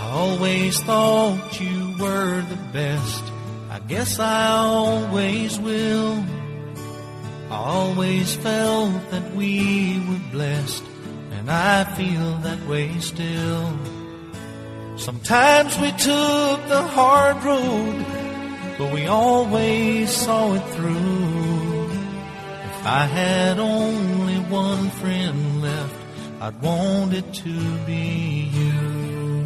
always thought you were the best. I guess I always will. I always felt that we were blessed, and I feel that way still. Sometimes we took the hard road, but we always saw it through. If I had only one friend left, I'd want it to be you.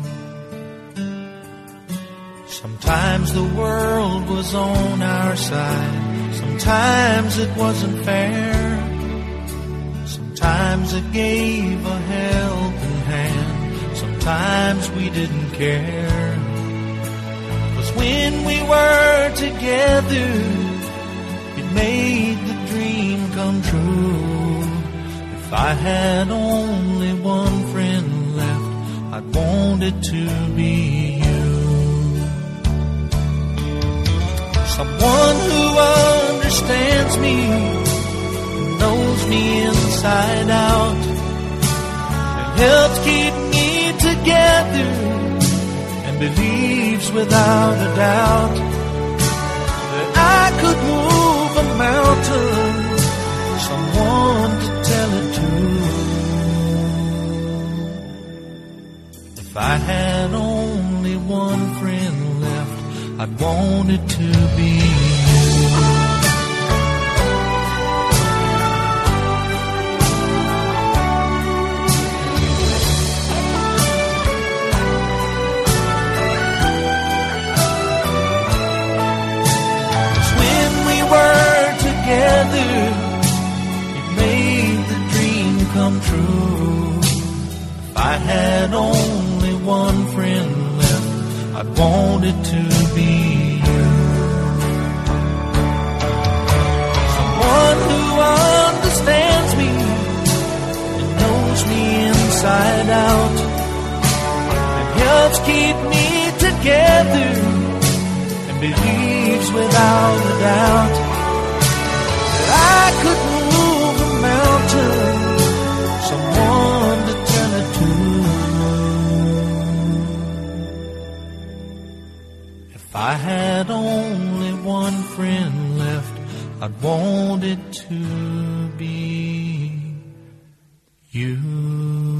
Sometimes the world was on our side, sometimes it wasn't fair. Sometimes it gave a helping hand, sometimes we didn't care. 'Cause when we were together, it made the dream come true. If I had only one friend left, I'd want it to be you. Someone who understands me, knows me inside out, and helps keep me together, and believes without a doubt that I could move a mountain. Someone to tell it to. If I had only one friend left, I'd want it to be you. When we were together, it made the dream come true. If I had only one friend left, I'd want it to be you. Someone who understands me and knows me inside out, and helps keep me together, and believes without a doubt that I could move a mountain. Someone to tell it to. If I had only one friend left, I'd want it to be you.